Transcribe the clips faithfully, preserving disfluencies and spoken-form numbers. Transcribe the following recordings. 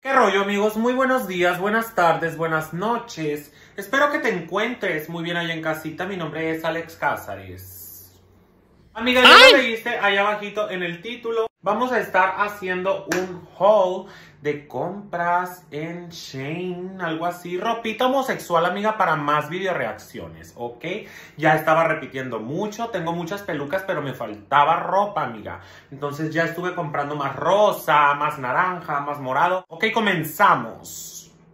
¿Qué rollo, amigos? Muy buenos días, buenas tardes, buenas noches. Espero que te encuentres muy bien allá en casita. Mi nombre es Alex Cázares. Amiga, ya lo leíste ahí abajito en el título. Vamos a estar haciendo un haul de compras en Shein, algo así. Ropita homosexual, amiga, para más video reacciones, ¿ok? Ya estaba repitiendo mucho, tengo muchas pelucas, pero me faltaba ropa, amiga. Entonces ya estuve comprando más rosa, más naranja, más morado. Ok, comenzamos.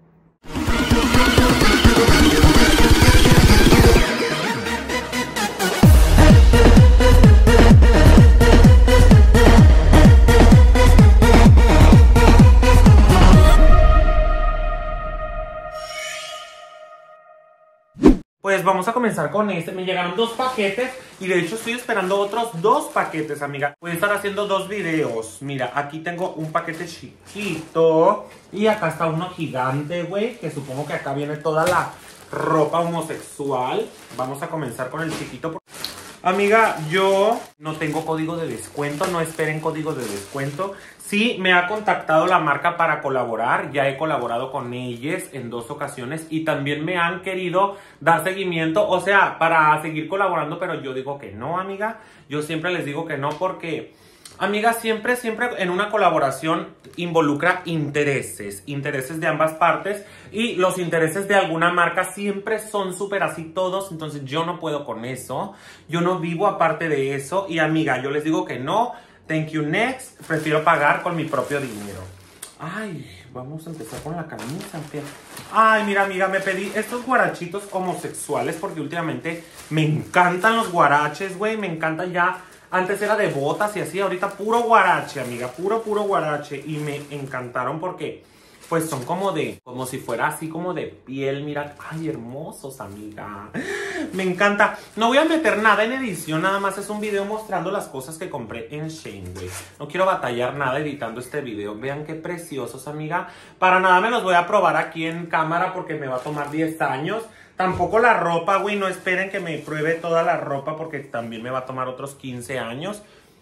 Pues vamos a comenzar con este. Me llegaron dos paquetes y de hecho estoy esperando otros dos paquetes, amiga. Voy a estar haciendo dos videos. Mira, aquí tengo un paquete chiquito y acá está uno gigante, güey, que supongo que acá viene toda la ropa homosexual. Vamos a comenzar con el chiquito. Amiga, yo no tengo código de descuento, no esperen código de descuento. Sí, me ha contactado la marca para colaborar, ya he colaborado con ellos en dos ocasiones y también me han querido dar seguimiento, o sea, para seguir colaborando, pero yo digo que no, amiga. Yo siempre les digo que no porque, amiga, siempre, siempre en una colaboración involucra intereses, intereses de ambas partes y los intereses de alguna marca siempre son súper así todos, entonces yo no puedo con eso, yo no vivo aparte de eso y, amiga, yo les digo que no. Thank you, next. Prefiero pagar con mi propio dinero. Ay, vamos a empezar con la camisa. Ay, mira, amiga, me pedí estos guarachitos homosexuales porque últimamente me encantan los guaraches, güey. Me encantan ya. Antes era de botas y así, ahorita puro guarache, amiga. Puro, puro guarache. Y me encantaron porque, pues, son como de, como si fuera así como de piel. Mira, ay, hermosos, amiga. Me encanta. No voy a meter nada en edición, nada más es un video mostrando las cosas que compré en Shein, güey. No quiero batallar nada editando este video. Vean qué preciosos, amiga. Para nada me los voy a probar aquí en cámara porque me va a tomar diez años. Tampoco la ropa, güey. No esperen que me pruebe toda la ropa porque también me va a tomar otros quince años.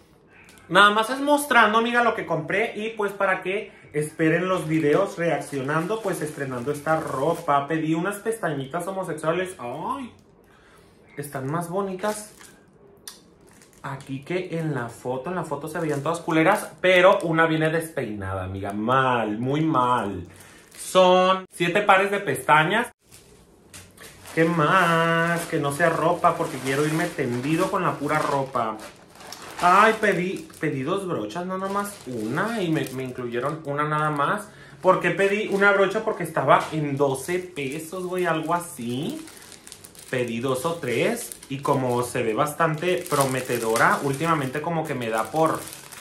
Nada más es mostrando, amiga, lo que compré y pues para que esperen los videos reaccionando, pues estrenando esta ropa. Pedí unas pestañitas homosexuales. Ay, están más bonitas aquí que en la foto. En la foto se veían todas culeras, pero una viene despeinada, amiga. Mal, muy mal. Son siete pares de pestañas. ¿Qué más? Que no sea ropa porque quiero irme tendido con la pura ropa. Ay, pedí, pedí dos brochas, no nomás una, y me, me incluyeron una nada más. ¿Por qué pedí una brocha? Porque estaba en doce pesos, güey, algo así. Pedí dos o tres, y como se ve bastante prometedora, últimamente como que me da por,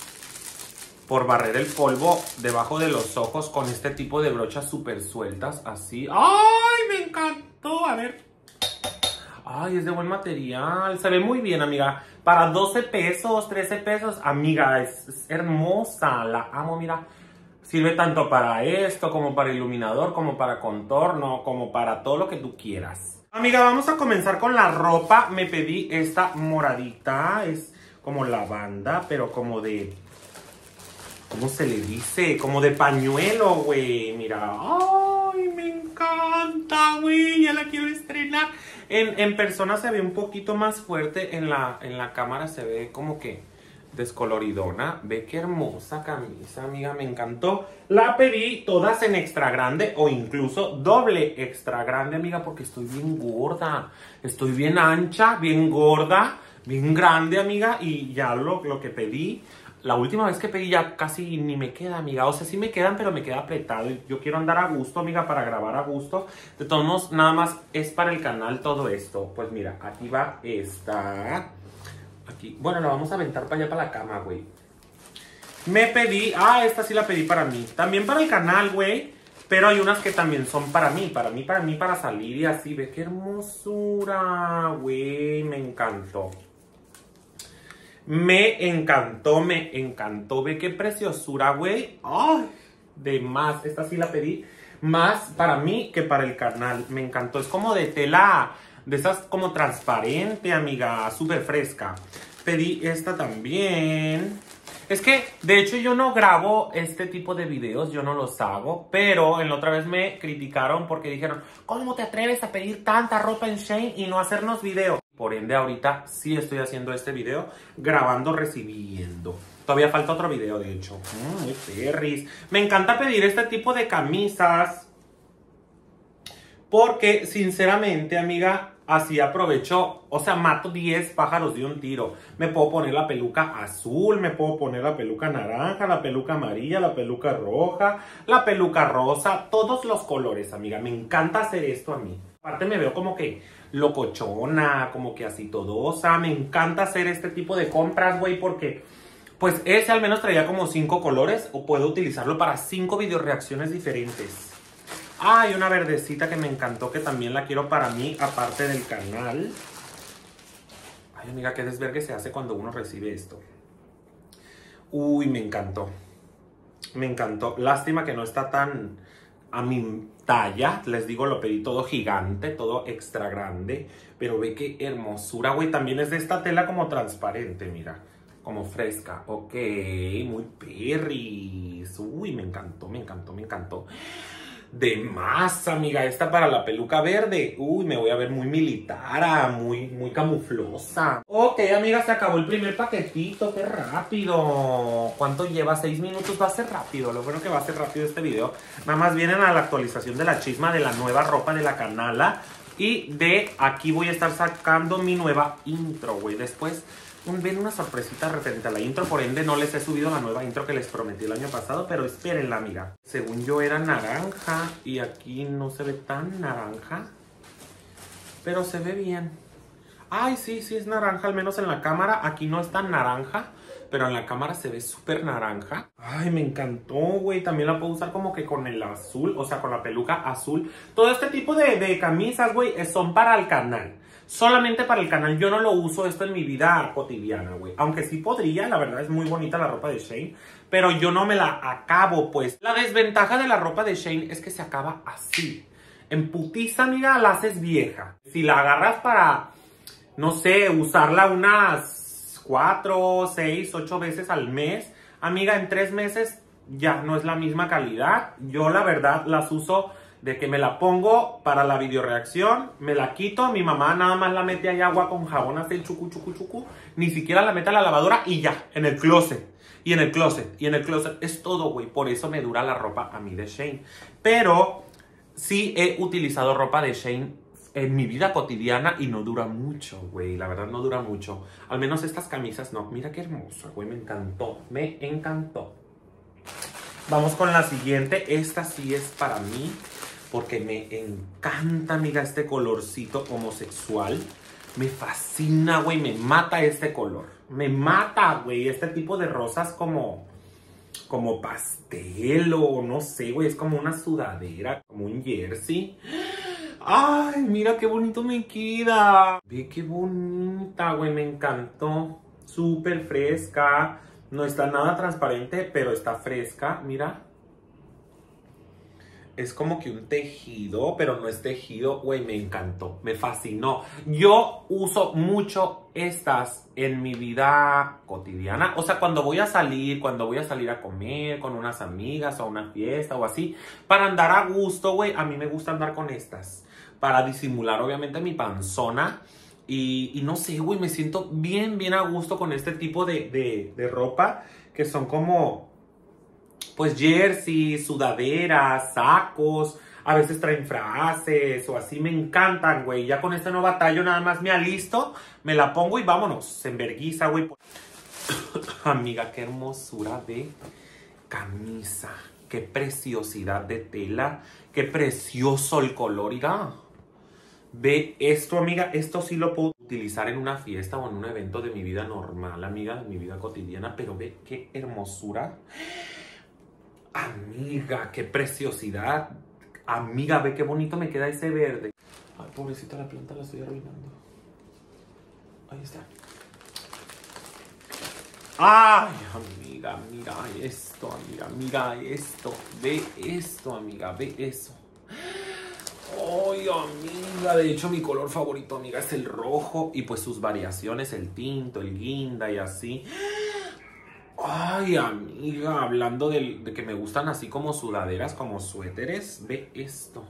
por barrer el polvo debajo de los ojos con este tipo de brochas súper sueltas, así. ¡Ay, me encantó! A ver. Ay, es de buen material. Se ve muy bien, amiga. Para doce pesos, trece pesos. Amiga, es, es hermosa. La amo, mira. Sirve tanto para esto, como para iluminador, como para contorno, como para todo lo que tú quieras. Amiga, vamos a comenzar con la ropa. Me pedí esta moradita. Es como lavanda, pero como de... ¿cómo se le dice? Como de pañuelo, güey. Mira. Ay, me encanta, güey. Ya la quiero estrenar. En, en persona se ve un poquito más fuerte. En la, en la cámara se ve como que descoloridona. Ve qué hermosa camisa, amiga. Me encantó. La pedí todas en extra grande o incluso doble extra grande, amiga, porque estoy bien gorda. Estoy bien ancha, bien gorda, bien grande, amiga. Y ya lo, lo que pedí... la última vez que pedí ya casi ni me queda, amiga. O sea, sí me quedan, pero me queda apretado. Yo quiero andar a gusto, amiga, para grabar a gusto. De todos modos, nada más es para el canal todo esto. Pues mira, aquí va esta. Aquí. Bueno, la vamos a aventar para allá, para la cama, güey. Me pedí... ah, esta sí la pedí para mí. También para el canal, güey. Pero hay unas que también son para mí. Para mí, para mí, para salir y así. Ve qué hermosura, güey. Me encantó. Me encantó, me encantó. Ve qué preciosura, güey. ¡Ay! De más. Esta sí la pedí más para mí que para el canal. Me encantó. Es como de tela, de esas como transparente, amiga. Súper fresca. Pedí esta también. Es que, de hecho, yo no grabo este tipo de videos, yo no los hago, pero en la otra vez me criticaron porque dijeron, ¿cómo te atreves a pedir tanta ropa en Shein y no hacernos video? Por ende, ahorita sí estoy haciendo este video, grabando, recibiendo. Todavía falta otro video, de hecho. Mm, muy perris. Me encanta pedir este tipo de camisas. Porque, sinceramente, amiga, así aprovecho. O sea, mato diez pájaros de un tiro. Me puedo poner la peluca azul, me puedo poner la peluca naranja, la peluca amarilla, la peluca roja, la peluca rosa. Todos los colores, amiga. Me encanta hacer esto a mí. Aparte me veo como que locochona, como que así todosa. Me encanta hacer este tipo de compras, güey, porque... pues ese al menos traía como cinco colores o puedo utilizarlo para cinco videoreacciones diferentes. Ah, y una verdecita que me encantó que también la quiero para mí, aparte del canal. Ay, amiga, qué desvergue se hace cuando uno recibe esto. Uy, me encantó. Me encantó. Lástima que no está tan a mi talla. Les digo, lo pedí todo gigante, todo extra grande. Pero ve qué hermosura, güey. También es de esta tela como transparente, mira. Como fresca, ok, muy perris. Uy, me encantó, me encantó, me encantó. De más, amiga, esta para la peluca verde. Uy, me voy a ver muy militar, muy, muy camuflosa. Ok, amiga, se acabó el primer paquetito, qué rápido. ¿Cuánto lleva? Seis minutos, va a ser rápido. Lo bueno que va a ser rápido este video. Nada más vienen a la actualización de la chisma de la nueva ropa de la canala. Y de aquí voy a estar sacando mi nueva intro, güey. Después... ven una sorpresita referente a la intro, por ende no les he subido la nueva intro que les prometí el año pasado, pero espérenla, amiga. Según yo era naranja y aquí no se ve tan naranja, pero se ve bien. Ay, sí, sí es naranja, al menos en la cámara. Aquí no es tan naranja, pero en la cámara se ve súper naranja. Ay, me encantó, güey. También la puedo usar como que con el azul, o sea, con la peluca azul. Todo este tipo de, de camisas, güey, son para el canal. Solamente para el canal. Yo no lo uso esto en mi vida cotidiana, güey. Aunque sí podría, la verdad es muy bonita la ropa de Shein. Pero yo no me la acabo, pues. La desventaja de la ropa de Shein es que se acaba así. En putiza, amiga, la haces vieja. Si la agarras para, no sé, usarla unas cuatro, seis, ocho veces al mes, amiga, en tres meses ya no es la misma calidad. Yo, la verdad, las uso... de que me la pongo para la videoreacción, me la quito, mi mamá nada más la mete ahí agua con jabón, hace el chucu, chucu, chucu, ni siquiera la mete a la lavadora y ya, en el closet, y en el closet, y en el closet, es todo, güey, por eso me dura la ropa a mí de Shein. Pero sí he utilizado ropa de Shein en mi vida cotidiana y no dura mucho, güey, la verdad no dura mucho, al menos estas camisas no. Mira qué hermosa, güey, me encantó, me encantó. Vamos con la siguiente, esta sí es para mí. Porque me encanta, amiga, este colorcito homosexual. Me fascina, güey, me mata este color. Me mata, güey, este tipo de rosas como... como pastel o no sé, güey. Es como una sudadera, como un jersey. ¡Ay, mira qué bonito me queda! Ve qué bonita, güey, me encantó. Súper fresca. No está nada transparente, pero está fresca, mira. Es como que un tejido, pero no es tejido. Güey, me encantó, me fascinó. Yo uso mucho estas en mi vida cotidiana. O sea, cuando voy a salir, cuando voy a salir a comer con unas amigas o a una fiesta o así. Para andar a gusto, güey, a mí me gusta andar con estas. Para disimular, obviamente, mi panzona. Y, y no sé, güey, me siento bien, bien a gusto con este tipo de, de, de ropa. Que son como... pues jerseys, sudaderas, sacos, a veces traen frases o así, me encantan, güey. Ya con este nuevo batallo nada más me alisto, me la pongo y vámonos, se enverguiza, güey. Amiga, qué hermosura de camisa, qué preciosidad de tela, qué precioso el color, mira. Ve esto, amiga, esto sí lo puedo utilizar en una fiesta o en un evento de mi vida normal, amiga, de mi vida cotidiana, pero ve qué hermosura. Amiga, qué preciosidad. Amiga, ve qué bonito me queda ese verde. Ay, pobrecita la planta, la estoy arruinando. Ahí está. Ay, amiga, mira esto, amiga, mira esto. Ve esto, amiga, ve eso. Ay, amiga, de hecho mi color favorito, amiga, es el rojo. Y pues sus variaciones, el tinto, el guinda y así. Ay, amiga, hablando de, de que me gustan así como sudaderas, como suéteres, ve esto.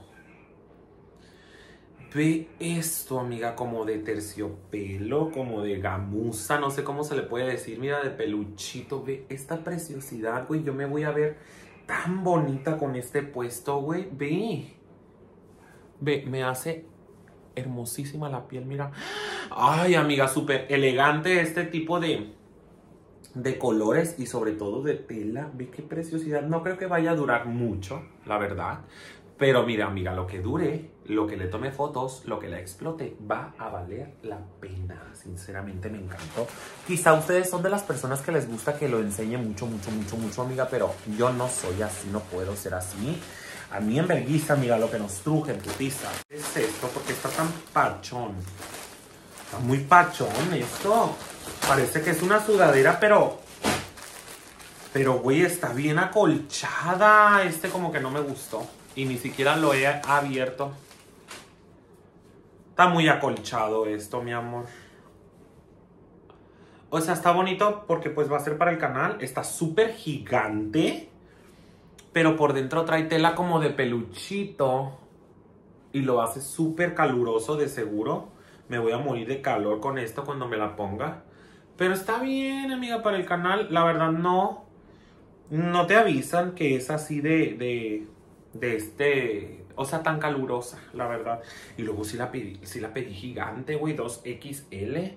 Ve esto, amiga, como de terciopelo, como de gamuza, no sé cómo se le puede decir, mira, de peluchito. Ve esta preciosidad, güey, yo me voy a ver tan bonita con este puesto, güey. Ve, ve, me hace hermosísima la piel, mira. Ay, amiga, súper elegante este tipo de... de colores y sobre todo de tela. Ve qué preciosidad. No creo que vaya a durar mucho, la verdad. Pero mira, amiga, lo que dure, lo que le tome fotos, lo que la explote, va a valer la pena. Sinceramente me encantó. Quizá ustedes son de las personas que les gusta que lo enseñe mucho, mucho, mucho, mucho, amiga. Pero yo no soy así, no puedo ser así. A mí en vergüenza, amiga, lo que nos truje en putiza. ¿Qué es esto? Porque está tan pachón. Está muy pachón esto. Parece que es una sudadera, pero... Pero, güey, está bien acolchada. Este como que no me gustó. Y ni siquiera lo he abierto. Está muy acolchado esto, mi amor. O sea, está bonito porque pues va a ser para el canal. Está súper gigante. Pero por dentro trae tela como de peluchito. Y lo hace súper caluroso de seguro. Me voy a morir de calor con esto cuando me la ponga. Pero está bien, amiga, para el canal. La verdad no. No te avisan que es así de... de de este, o sea, tan calurosa, la verdad. Y luego sí la pedí, sí la pedí gigante, güey, dos equis ele.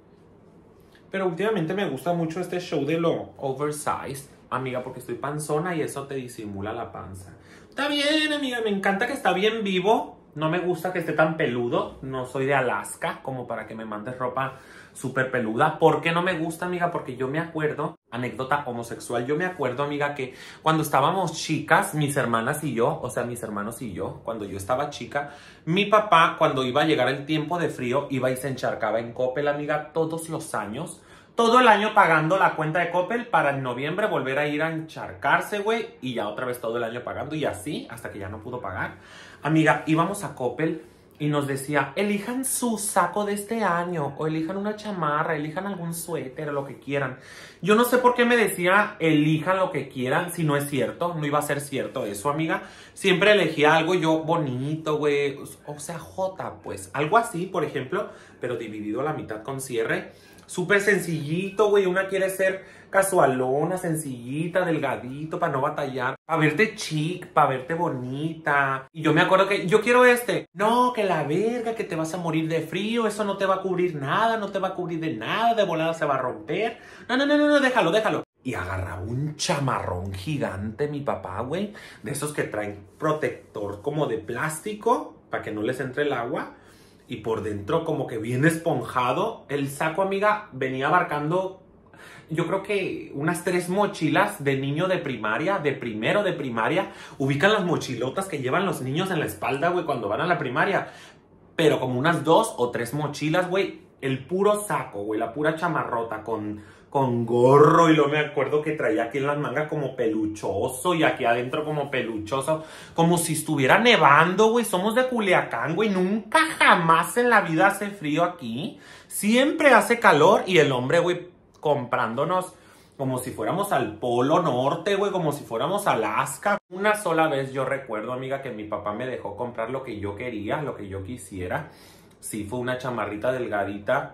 Pero últimamente me gusta mucho este show de lo oversized, amiga, porque estoy panzona y eso te disimula la panza. Está bien, amiga, me encanta que está bien vivo. No me gusta que esté tan peludo. No soy de Alaska como para que me mandes ropa súper peluda. ¿Por qué no me gusta, amiga? Porque yo me acuerdo, anécdota homosexual, yo me acuerdo, amiga, que cuando estábamos chicas, mis hermanas y yo, o sea, mis hermanos y yo, cuando yo estaba chica, mi papá, cuando iba a llegar el tiempo de frío, iba y se encharcaba en Coppel, amiga, todos los años. Todo el año pagando la cuenta de Coppel para en noviembre volver a ir a encharcarse, güey. Y ya otra vez todo el año pagando y así, hasta que ya no pudo pagar. Amiga, íbamos a Coppel y nos decía, elijan su saco de este año, o elijan una chamarra, elijan algún suéter, o lo que quieran. Yo no sé por qué me decía, elijan lo que quieran, si no es cierto, no iba a ser cierto eso, amiga. Siempre elegía algo yo bonito, güey, o sea, J, pues, algo así, por ejemplo, pero dividido a la mitad con cierre. Súper sencillito, güey. Una quiere ser casualona, sencillita, delgadito, para no batallar. Para verte chic, para verte bonita. Y yo me acuerdo que yo quiero este. No, que la verga, que te vas a morir de frío. Eso no te va a cubrir nada, no te va a cubrir de nada. De volada se va a romper. No, no, no, no, no, déjalo, déjalo. Y agarraba un chamarrón gigante mi papá, güey. De esos que traen protector como de plástico, para que no les entre el agua. Y por dentro como que bien esponjado. El saco, amiga, venía abarcando, yo creo que unas tres mochilas de niño de primaria, de primero de primaria. Ubican las mochilotas que llevan los niños en la espalda, güey, cuando van a la primaria. Pero como unas dos o tres mochilas, güey. El puro saco, güey, la pura chamarrota con, con gorro. Y luego me acuerdo que traía aquí en las mangas como peluchoso y aquí adentro como peluchoso. Como si estuviera nevando, güey. Somos de Culiacán, güey. Nunca jamás en la vida hace frío aquí. Siempre hace calor y el hombre, güey, comprándonos como si fuéramos al Polo Norte, güey. Como si fuéramos a Alaska. Una sola vez yo recuerdo, amiga, que mi papá me dejó comprar lo que yo quería, lo que yo quisiera. Sí, fue una chamarrita delgadita,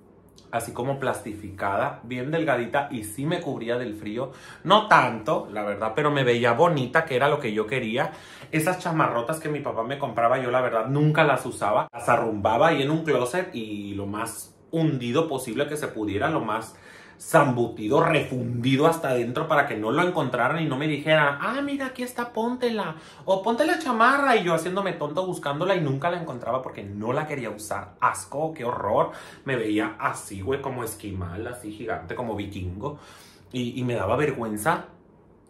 así como plastificada, bien delgadita, y sí me cubría del frío. No tanto, la verdad, pero me veía bonita, que era lo que yo quería. Esas chamarrotas que mi papá me compraba, yo la verdad nunca las usaba. Las arrumbaba ahí en un closet y lo más hundido posible que se pudiera, lo más zambutido, refundido hasta adentro para que no lo encontraran y no me dijeran, ah, mira, aquí está, póntela, o ponte la chamarra, y yo haciéndome tonto buscándola y nunca la encontraba porque no la quería usar. Asco, qué horror, me veía así, güey, como esquimal, así gigante, como vikingo, y, y me daba vergüenza.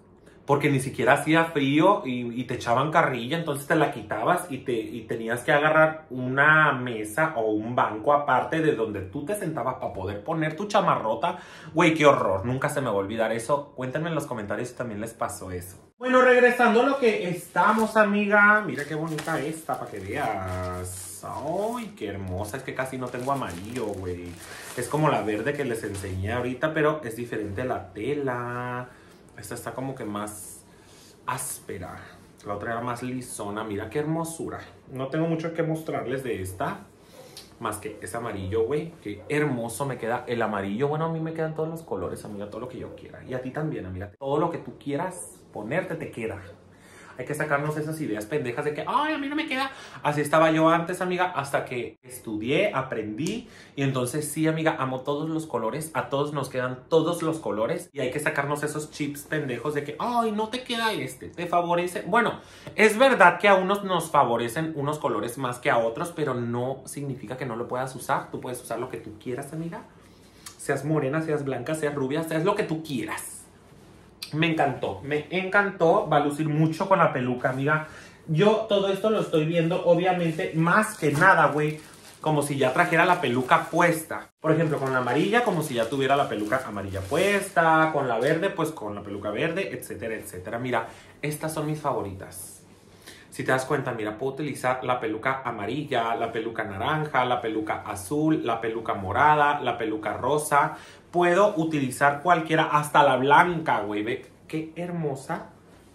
porque ni siquiera hacía frío y, y te echaban carrilla, entonces te la quitabas y, te, y tenías que agarrar una mesa o un banco aparte de donde tú te sentabas para poder poner tu chamarrota. Güey, qué horror, nunca se me va a olvidar eso. Cuéntenme en los comentarios si también les pasó eso. Bueno, regresando a lo que estamos, amiga. Mira qué bonita esta, para que veas. Ay, qué hermosa. Es que casi no tengo amarillo, güey. Es como la verde que les enseñé ahorita, pero es diferente la tela. Esta está como que más áspera. La otra era más lisona. Mira qué hermosura. No tengo mucho que mostrarles de esta. Más que es amarillo, güey. Qué hermoso me queda el amarillo. Bueno, a mí me quedan todos los colores, amiga. Todo lo que yo quiera. Y a ti también, amiga. Todo lo que tú quieras ponerte te queda. Hay que sacarnos esas ideas pendejas de que, ay, a mí no me queda. Así estaba yo antes, amiga, hasta que estudié, aprendí. Y entonces sí, amiga, amo todos los colores. A todos nos quedan todos los colores. Y hay que sacarnos esos chips pendejos de que, ay, no te queda este, te favorece. Bueno, es verdad que a unos nos favorecen unos colores más que a otros, pero no significa que no lo puedas usar. Tú puedes usar lo que tú quieras, amiga. Seas morena, seas blanca, seas rubia, seas lo que tú quieras. Me encantó, me encantó, va a lucir mucho con la peluca, amiga. Yo todo esto lo estoy viendo, obviamente, más que nada, güey, como si ya trajera la peluca puesta. Por ejemplo, con la amarilla, como si ya tuviera la peluca amarilla puesta. Con la verde, pues con la peluca verde, etcétera, etcétera. Mira, estas son mis favoritas. Si te das cuenta, mira, puedo utilizar la peluca amarilla, la peluca naranja, la peluca azul, la peluca morada, la peluca rosa. Puedo utilizar cualquiera, hasta la blanca, güey. Ve qué hermosa.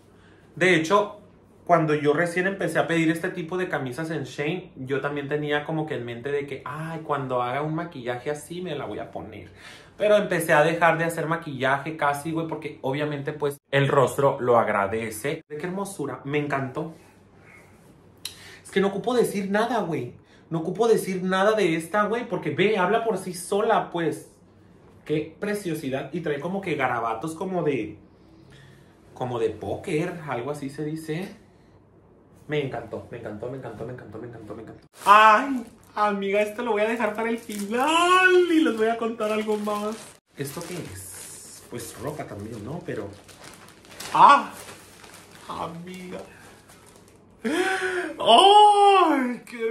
De hecho, cuando yo recién empecé a pedir este tipo de camisas en Shein, yo también tenía como que en mente de que, ay, cuando haga un maquillaje así me la voy a poner. Pero empecé a dejar de hacer maquillaje casi, güey, porque obviamente pues el rostro lo agradece. Ve qué hermosura, me encantó. Es que no ocupo decir nada, güey. No ocupo decir nada de esta, güey, porque ve, habla por sí sola, pues. Qué preciosidad. Y trae como que garabatos como de... Como de póker, algo así se dice. Me encantó, me encantó, me encantó, me encantó, me encantó, me encantó. Ay, amiga, esto lo voy a dejar para el final y les voy a contar algo más. ¿Esto qué es? Pues ropa también, ¿no? Pero... ¡Ah! Amiga... ¡Ay, qué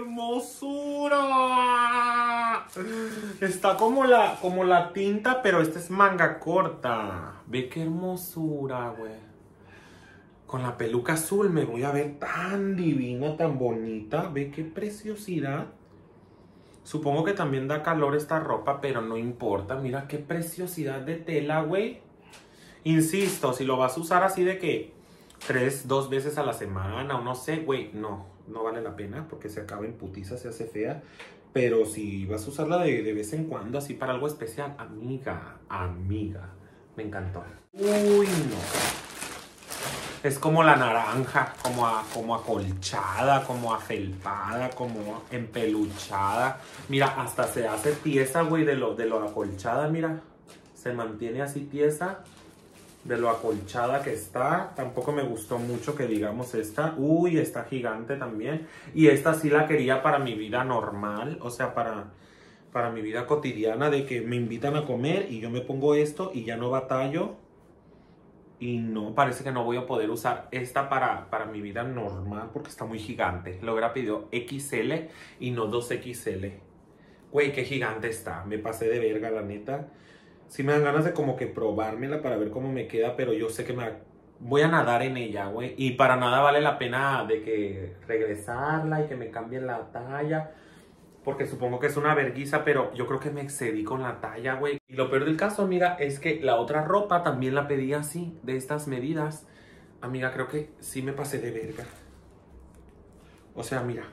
hermosura! Está como la, como la tinta, pero esta es manga corta. Ve qué hermosura, güey. Con la peluca azul me voy a ver tan divina, tan bonita. Ve qué preciosidad. Supongo que también da calor esta ropa, pero no importa. Mira qué preciosidad de tela, güey. Insisto, si lo vas a usar así de que... tres, dos veces a la semana o no sé, güey, no, no vale la pena porque se acaba en putiza, se hace fea. Pero si vas a usarla de, de vez en cuando, así para algo especial, amiga, amiga, me encantó. Uy, no. Es como la naranja, como, a, como acolchada, como afelpada, como empeluchada. Mira, hasta se hace tiesa, güey, de lo, de lo acolchada, mira. Se mantiene así tiesa. De lo acolchada que está. Tampoco me gustó mucho que digamos esta. Uy, está gigante también. Y esta sí la quería para mi vida normal. O sea, para, para mi vida cotidiana. De que me invitan a comer y yo me pongo esto y ya no batallo. Y no, parece que no voy a poder usar esta para, para mi vida normal porque está muy gigante. Lo hubiera pedido equis ele y no dos equis ele. Güey, qué gigante está. Me pasé de verga, la neta. Sí me dan ganas de como que probármela para ver cómo me queda, pero yo sé que me voy a nadar en ella, güey. Y para nada vale la pena de que regresarla y que me cambien la talla. Porque supongo que es una verguiza, pero yo creo que me excedí con la talla, güey. Y lo peor del caso, amiga, es que la otra ropa también la pedí así, de estas medidas. Amiga, creo que sí me pasé de verga. O sea, mira.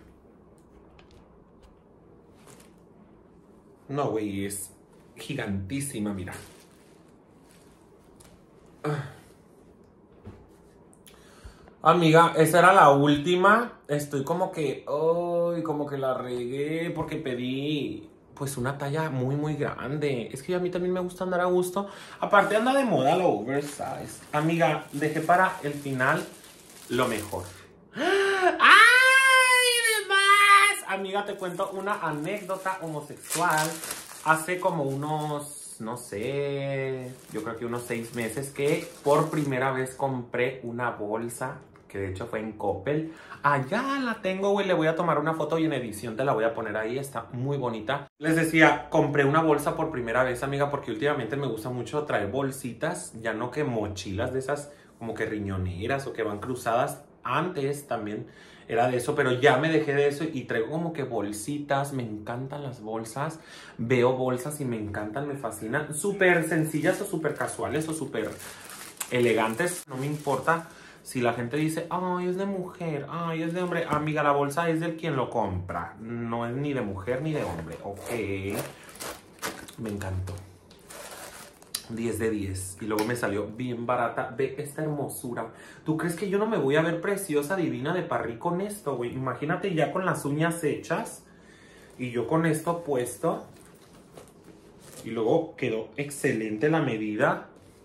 No, güey, es... gigantísima, mira. Ah. Amiga, esa era la última. Estoy como que, oh, como que la regué porque pedí pues una talla muy muy grande. Es que a mí también me gusta andar a gusto. Aparte anda de moda lo oversize. Amiga, dejé para el final lo mejor. ¡Ay, demás! Amiga, te cuento una anécdota homosexual. Hace como unos no sé, yo creo que unos seis meses que por primera vez compré una bolsa, que de hecho fue en Coppel. Allá la tengo, güey, le voy a tomar una foto y en edición te la voy a poner ahí, está muy bonita. Les decía, compré una bolsa por primera vez, amiga, porque últimamente me gusta mucho traer bolsitas, ya no que mochilas de esas como que riñoneras o que van cruzadas. Antes también era de eso, pero ya me dejé de eso y traigo como que bolsitas. Me encantan las bolsas. Veo bolsas y me encantan, me fascinan. Súper sencillas o súper casuales o súper elegantes. No me importa si la gente dice, ay, es de mujer, ay, es de hombre. Amiga, la bolsa es del quien lo compra. No es ni de mujer ni de hombre. Ok. Me encantó. diez de diez. Y luego me salió bien barata. Ve esta hermosura. ¿Tú crees que yo no me voy a ver preciosa, divina de parrí con esto, güey? Imagínate ya con las uñas hechas. Y yo con esto puesto. Y luego quedó excelente la medida.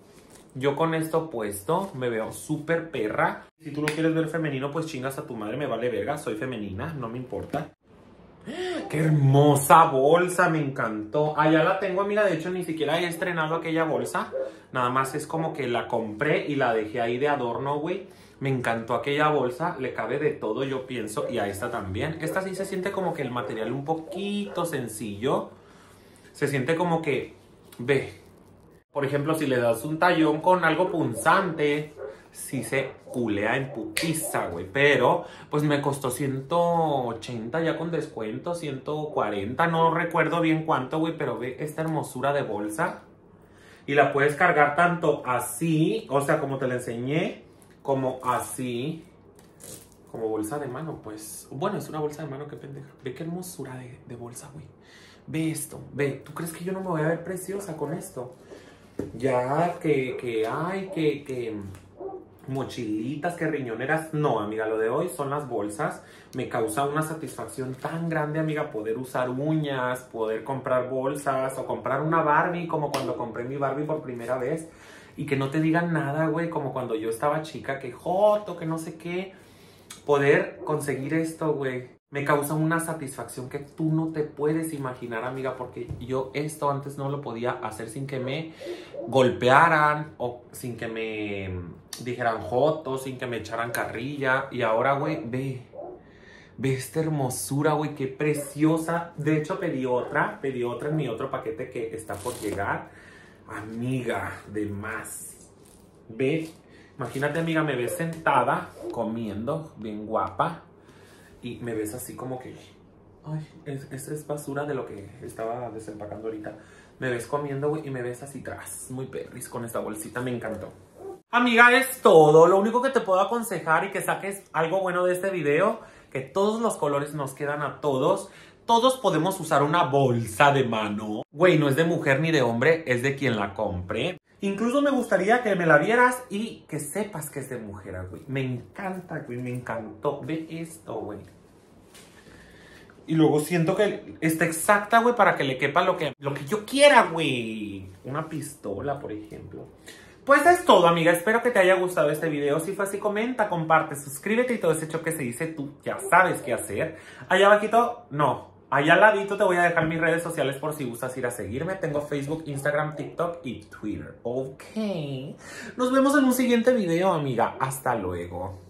Yo con esto puesto me veo súper perra. Si tú lo quieres ver femenino, pues chingas a tu madre. Me vale verga. Soy femenina. No me importa. ¡Qué hermosa bolsa! Me encantó. Allá la tengo, amiga. De hecho, ni siquiera he estrenado aquella bolsa. Nada más es como que la compré y la dejé ahí de adorno, güey. Me encantó aquella bolsa. Le cabe de todo, yo pienso. Y a esta también. Esta sí se siente como que el material un poquito sencillo. Se siente como que... Ve. Por ejemplo, si le das un tallón con algo punzante... Sí se culea en putiza, güey. Pero, pues me costó ciento ochenta ya con descuento, ciento cuarenta. No recuerdo bien cuánto, güey. Pero ve esta hermosura de bolsa. Y la puedes cargar tanto así, o sea, como te la enseñé, como así. Como bolsa de mano, pues. Bueno, es una bolsa de mano, qué pendeja. Ve qué hermosura de, de bolsa, güey. Ve esto, ve. ¿Tú crees que yo no me voy a ver preciosa con esto? Ya que, que, ay, que, que... mochilitas, que riñoneras. No, amiga, lo de hoy son las bolsas. Me causa una satisfacción tan grande, amiga, poder usar uñas, poder comprar bolsas o comprar una Barbie, como cuando compré mi Barbie por primera vez. Y que no te digan nada, güey, como cuando yo estaba chica, que joto, que no sé qué. Poder conseguir esto, güey, me causa una satisfacción que tú no te puedes imaginar, amiga, porque yo esto antes no lo podía hacer sin que me golpearan o sin que me dijeran joto, sin que me echaran carrilla. Y ahora, güey, ve, ve esta hermosura, güey, qué preciosa. De hecho, pedí otra, pedí otra en mi otro paquete que está por llegar. Amiga, de más. Ve, imagínate, amiga, me ves sentada comiendo, bien guapa. Y me ves así como que... Ay, esta es basura de lo que estaba desempacando ahorita. Me ves comiendo, güey, y me ves así tras. Muy perris con esta bolsita. Me encantó. Amiga, es todo. Lo único que te puedo aconsejar y que saques algo bueno de este video, que todos los colores nos quedan a todos. Todos podemos usar una bolsa de mano. Güey, no es de mujer ni de hombre, es de quien la compre. Incluso me gustaría que me la vieras y que sepas que es de mujer, güey. Me encanta, güey, me encantó. Ve esto, güey. Y luego siento que está exacta, güey, para que le quepa lo que, lo que yo quiera, güey. Una pistola, por ejemplo. Pues es todo, amiga. Espero que te haya gustado este video. Si fue así, comenta, comparte, suscríbete y todo ese choque se dice, tú ya sabes qué hacer. Allá abajito, no. Allá al ladito te voy a dejar mis redes sociales por si gustas ir a seguirme. Tengo Facebook, Instagram, TikTok y Twitter. Ok. Nos vemos en un siguiente video, amiga. Hasta luego.